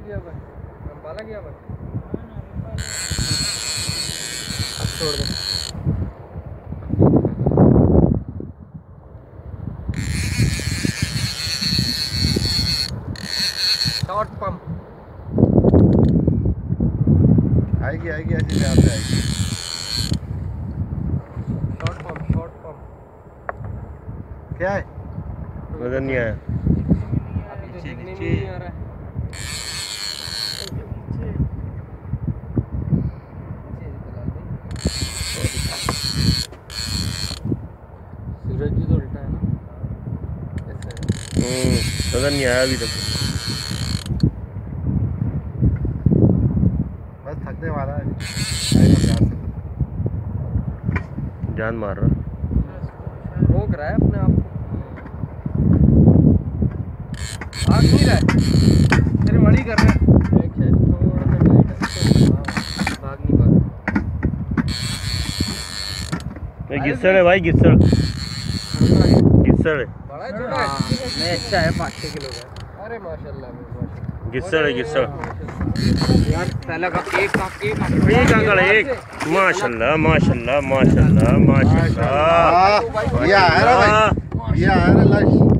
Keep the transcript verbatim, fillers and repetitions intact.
गया भाई, अंबाला गया भाई, छोड़ दे। शॉर्ट पंप आएगी आएगी ऐसी ध्यान से आएगी। शॉर्ट पंप शॉर्ट पंप क्या है? नजर नहीं आया। नीचे नीचे आ रहा है। सूरज भी तो उल्टा है ना। हम्म नजर नहीं आया अभी तक। बस थकने वाला है, जान मार रहा, रोक रहा है अपने आप को, भाग नहीं रहा है, तेरे मड़ी कर रहा है। थोड़ा सा टाइट है, भाग नहीं पा रहा। गिस्सड़ है भाई, गिस्सड़ गिस्सड़ है। बड़ा है छोटा है? नहीं अच्छा है, पाँच छः किलो का। अरे माशाल्लाह माशाल्लाह, गिस्सड़ है गिस्सड़ यार पहला का एक का एक एक अंकल एक। माशाल्लाह माशाल्लाह माशाल्लाह माशाल्लाह। ये आ रहा भाई, ये आ रहा लाश।